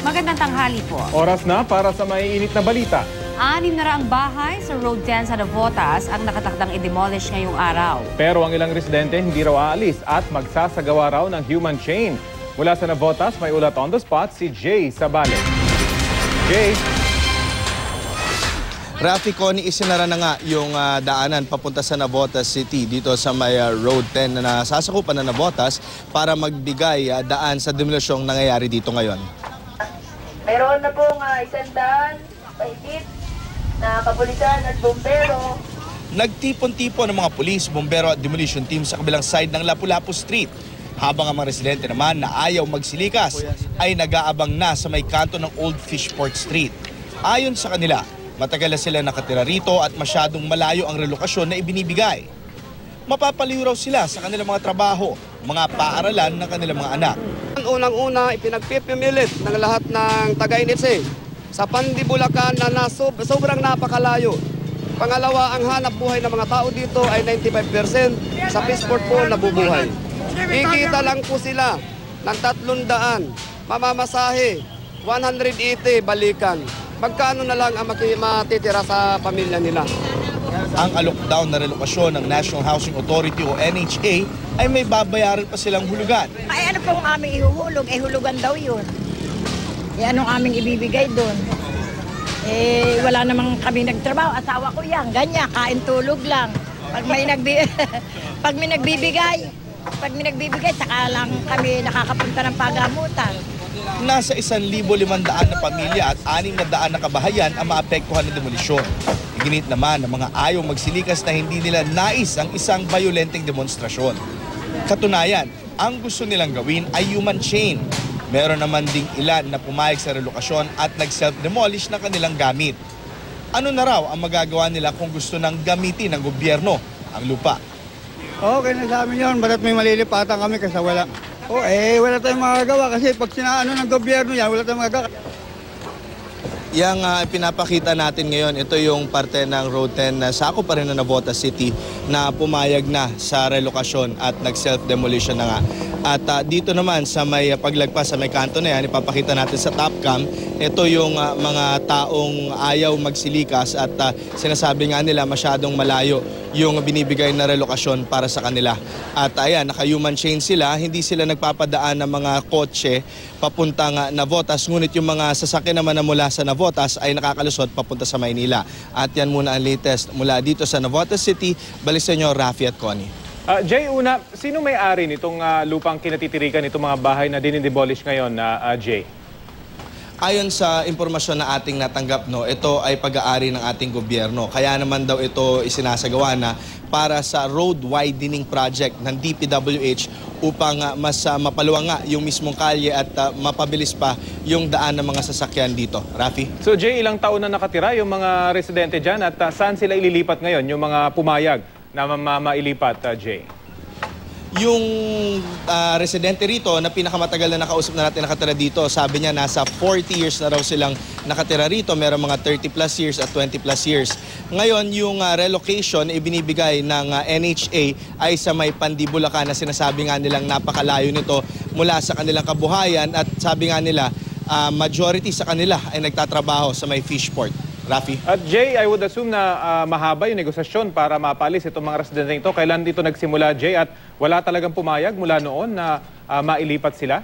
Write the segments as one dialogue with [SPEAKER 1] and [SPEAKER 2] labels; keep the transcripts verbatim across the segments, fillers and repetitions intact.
[SPEAKER 1] Magandang tanghali po.
[SPEAKER 2] Oras na para sa maiinit na balita.
[SPEAKER 1] Anim na raang bahay sa Road ten sa Navotas ang nakatakdang i-demolish ngayong araw.
[SPEAKER 2] Pero ang ilang residente hindi raw aalis at magsasagawa raw ng human chain. Mula sa Navotas, may ulat on the spot si Jay Sabale. Jay?
[SPEAKER 3] Rafi, Connie, isinara na nga yung uh, daanan papunta sa Navotas City dito sa may uh, Road ten na nasasakupan ng Navotas para magbigay uh, daan sa demolisyong nangyayari dito ngayon.
[SPEAKER 4] Mayroon na pong uh, isang daan, pahigit, na kapulisan at bombero.
[SPEAKER 3] Nagtipon-tipon ng mga pulis, bombero at demolition team sa kabilang side ng Lapu-Lapu Street. Habang ang mga residente naman na ayaw magsilikas ay nag-aabang na sa may kanto ng Old Fishport Street. Ayon sa kanila, matagal na sila nakatira rito at masyadong malayo ang relokasyon na ibinibigay. Mapapaliw raw sila sa kanilang mga trabaho, mga paaralan ng kanilang mga anak.
[SPEAKER 5] Unang-una, ipinagpipimilit ng lahat ng taga-Initse sa Pandibulacan na nasob, sobrang napakalayo. Pangalawa, ang hanap buhay ng mga tao dito ay ninety-five percent sa Fishport po nabubuhay. Kikita lang po sila ng tatlong daan, mamamasahe, one hundred eighty balikan. Magkano na lang ang matitira sa pamilya nila?
[SPEAKER 3] Ang alok-down na relokasyon ng National Housing Authority o N H A ay may babayaran pa silang hulugan.
[SPEAKER 6] Ay ano pong aming ihuhulog? Eh hulugan daw yun. Eh anong aming ibibigay doon? Eh wala namang kami nagtrabaho. Asawa ko yan. Ganyan, kain tulog lang. Pag may, nagbi pag may nagbibigay, pag may nagbibigay, saka lang kami nakakapunta ng pagamutan.
[SPEAKER 3] Nasa isang libo limandaan na pamilya at anim na daan na kabahayan ang maapektuhan ng demolisyon. Iginit naman ng mga ayaw magsilikas na hindi nila nais ang isang violenteng demonstrasyon. Katunayan, ang gusto nilang gawin ay human chain. Meron naman ding ilan na pumayag sa relokasyon at nag-self-demolish ng kanilang gamit. Ano na raw ang magagawa nila kung gusto nang gamitin ng gobyerno ang lupa?
[SPEAKER 7] Okay na sa amin yun, basta't may malilipatan kami kasi wala. O eh, wala tayong magagawa kasi pag sinaano ng gobyerno yan, wala tayong magagawa.
[SPEAKER 3] Yang uh, pinapakita natin ngayon, ito yung parte ng Road ten na sako pa rin na Navotas City na pumayag na sa relokasyon at nag-self-demolition na nga. At uh, dito naman sa may paglagpas sa may kanto na yan, ipapakita natin sa top cam, ito yung uh, mga taong ayaw magsilikas at uh, sinasabi nga nila masyadong malayo yung binibigay na relokasyon para sa kanila. At ayan, naka-human chain sila, hindi sila nagpapadaan ng mga kotse papuntang uh, Navotas, ngunit yung mga sasakyan naman na mula sa Navotas ay nakakalusot papunta sa Maynila. At yan muna ang latest mula dito sa Navotas City. Balik sa inyo, Rafi at Connie.
[SPEAKER 2] Uh, Jay, una, sino may-ari nitong uh, lupang kinatitirikan itong mga bahay na dinidemolish ngayon na uh, Jay?
[SPEAKER 3] Ayon sa impormasyon na ating natanggap, no, ito ay pag-aari ng ating gobyerno. Kaya naman daw ito isinasagawa na para sa road widening project ng D P W H upang uh, mas uh, mapaluwang nga yung mismong kalye at uh, mapabilis pa yung daan ng mga sasakyan dito. Rafi?
[SPEAKER 2] So Jay, ilang taon na nakatira yung mga residente dyan at uh, saan sila ililipat ngayon, yung mga pumayag na ma mailipat, uh, Jay?
[SPEAKER 3] Yung uh, residente rito na pinakamatagal na nakausap na natin nakatira dito, sabi niya nasa forty years na raw silang nakatira rito. Meron mga thirty plus years at twenty plus years. Ngayon, yung uh, relocation ibinibigay ng uh, N H A ay sa may Pandibulacan na sinasabi nga nilang napakalayo nito mula sa kanilang kabuhayan at sabi nga nila uh, majority sa kanila ay nagtatrabaho sa may Fishport. Rafi?
[SPEAKER 2] At Jay, I would assume na uh, mahaba yung negosasyon para mapalis itong mga residente ito. Kailan dito nagsimula, Jay? At wala talagang pumayag mula noon na uh, mailipat sila?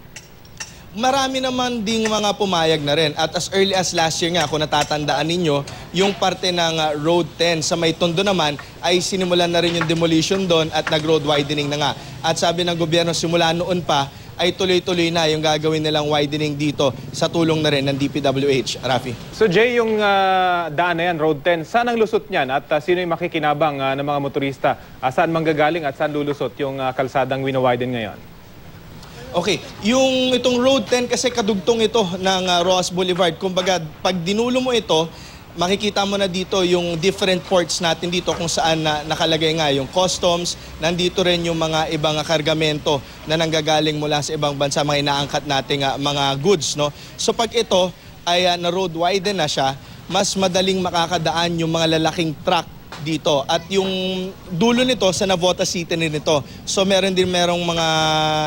[SPEAKER 3] Marami naman ding mga pumayag na rin. At as early as last year nga, kung natatandaan ninyo, yung parte ng uh, Road ten sa may Tondo naman ay sinimulan na rin yung demolition doon at nag-road widening na nga. At sabi ng gobyerno, simula noon pa, ay tuloy-tuloy na yung gagawin nilang widening dito sa tulong na rin ng D P W H. Rafi?
[SPEAKER 2] So Jay, yung uh, daan na yan, Road ten, saan ang lusot niyan? At uh, sino yung makikinabang uh, ng mga motorista? Uh, saan manggagaling at saan lulusot yung uh, kalsadang winowiden ngayon?
[SPEAKER 3] Okay, yung itong Road ten kasi kadugtong ito ng uh, Roas Boulevard. Kumbaga, pag dinulo mo ito, makikita mo na dito yung different ports natin dito kung saan na nakalagay nga yung customs. Nandito rin yung mga ibang kargamento na nanggagaling mula sa ibang bansa, mga inaangkat nating uh, mga goods. No? So pag ito ay uh, na road widen na siya, mas madaling makakadaan yung mga lalaking truck dito. At yung dulo nito sa Navotas City nito. So meron din merong mga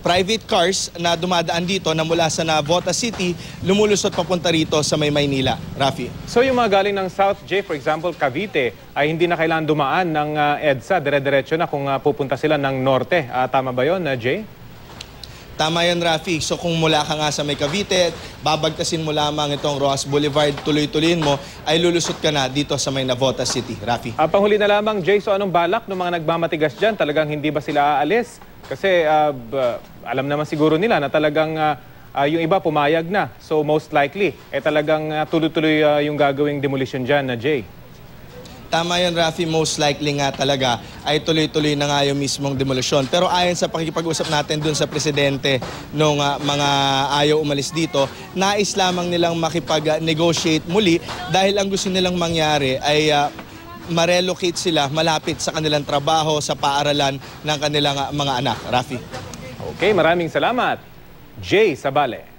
[SPEAKER 3] private cars na dumadaan dito na mula sa Navota City, lumulusot papunta rito sa may Maynila. Rafi.
[SPEAKER 2] So yung mga galing ng South, Jay, for example, Cavite, ay hindi na kailangan dumaan ng uh, EDSA, dire-diretso na kung uh, pupunta sila ng Norte. Uh, tama ba yun, uh, Jay?
[SPEAKER 3] Tama yan, Rafi. So kung mula ka nga sa may Cavite, babagtasin mo lamang itong Rojas Boulevard, tuloy-tuloyin mo, ay lulusot ka na dito sa may Navota City. Rafi.
[SPEAKER 2] Uh, panghuli na lamang, Jay, so anong balak ng mga nagmamatigas dyan? Talagang hindi ba sila aalis? Kasi uh, b- alam naman siguro nila na talagang uh, uh, yung iba pumayag na. So most likely, eh talagang uh, tuloy-tuloy uh, yung gagawing demolition dyan, na uh, Jay.
[SPEAKER 3] Tama yan, Rafi. Most likely nga talaga ay tuloy-tuloy na nga yung mismong demolisyon. Pero ayon sa pakikipag-usap natin dun sa presidente nung uh, mga ayaw umalis dito, nais lamang nilang makipag-negotiate muli dahil ang gusto nilang mangyari ay uh, ma-relocate sila malapit sa kanilang trabaho, sa paaralan ng kanilang uh, mga anak. Rafi.
[SPEAKER 2] Okay, maraming salamat. Jay Sabale.